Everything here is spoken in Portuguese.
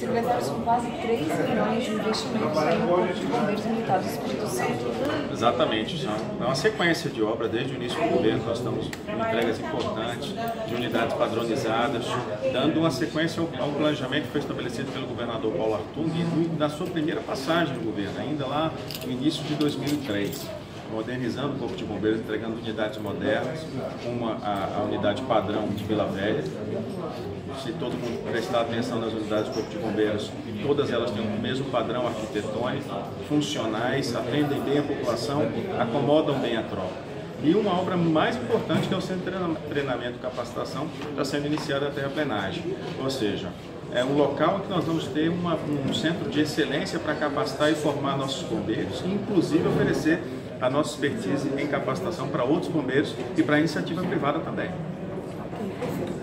Secretário, são quase 3 milhões de investimentos aí no Corpo de Bombeiros Militar do Espírito Santo. Exatamente, é uma sequência de obra desde o início do governo. Nós estamos com entregas importantes de unidades padronizadas, dando uma sequência ao planejamento que foi estabelecido pelo governador Paulo Artung na sua primeira passagem no governo, ainda lá no início de 2003. Modernizando o Corpo de Bombeiros, entregando unidades modernas, como a unidade padrão de Vila Velha. Se todo mundo prestar atenção nas unidades do Corpo de Bombeiros, todas elas têm o mesmo padrão arquitetônico, funcionais, atendem bem a população, acomodam bem a tropa. E uma obra mais importante, que é o Centro de Treinamento e Capacitação, está sendo iniciada a terraplenagem. Ou seja, é um local que nós vamos ter um centro de excelência para capacitar e formar nossos bombeiros, e inclusive oferecer a nossa expertise em capacitação para outros bombeiros e para a iniciativa privada também.